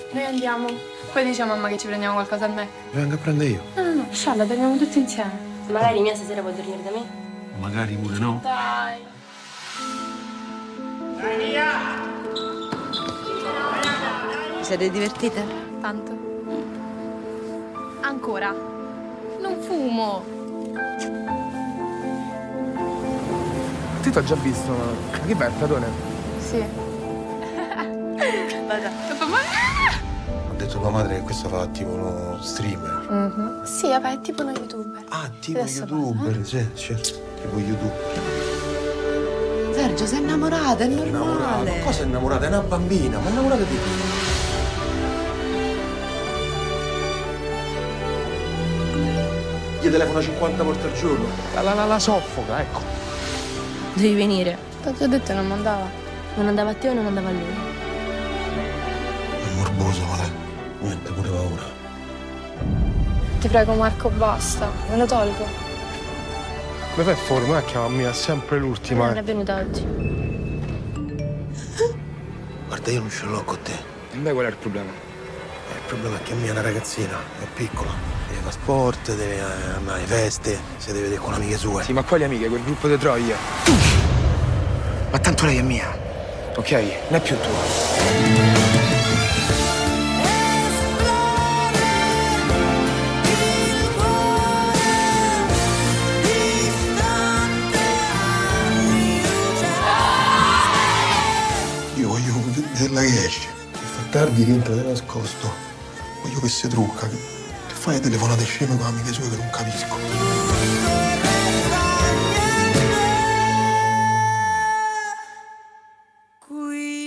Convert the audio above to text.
Noi andiamo. Poi diciamo a mamma che ci prendiamo qualcosa al Mac. Vengo a prendere io. No, scialla, torniamo tutti insieme. Magari mia stasera può dormire da me. Magari pure no. Dai. Vi siete divertite? Tanto. Ancora. Non fumo. Ti t'ho già visto, ma che vai, Platone? Sì. Vada. Ha detto tua madre che questo fa tipo uno streamer. Sì, vabbè, è tipo uno youtuber. Ah, tipo Adesso youtuber, sì, tipo YouTube. Sergio, sei innamorata, è normale. Ma cosa è innamorata? È una bambina, ma innamorata di chi? Gli telefona 50 volte al giorno. La soffoca, ecco. Devi venire. T'ho già detto che non mandava. Non andava a te o non andava a lui? È morboso, ma lei. Niente, pure paura. Ti prego, Marco, basta. Me lo tolgo. Mi fai fuori, ma chiamami, è sempre l'ultima. Non è venuta oggi. Guarda, io non ce l'ho con te. Beh, qual è il problema? Il problema è che mia è una ragazzina, è piccola. Deve fare sport, deve andare alle feste, si deve vedere con amiche sue. Sì, ma quali amiche? Quel gruppo di Troia? Ma tanto lei è mia, ok? Non è più tua. Io voglio vederla che esce. Che fa tardi rientra da nascosto. Voglio che si trucca. Che fai telefonate sceme con amiche sue che non capisco. Qui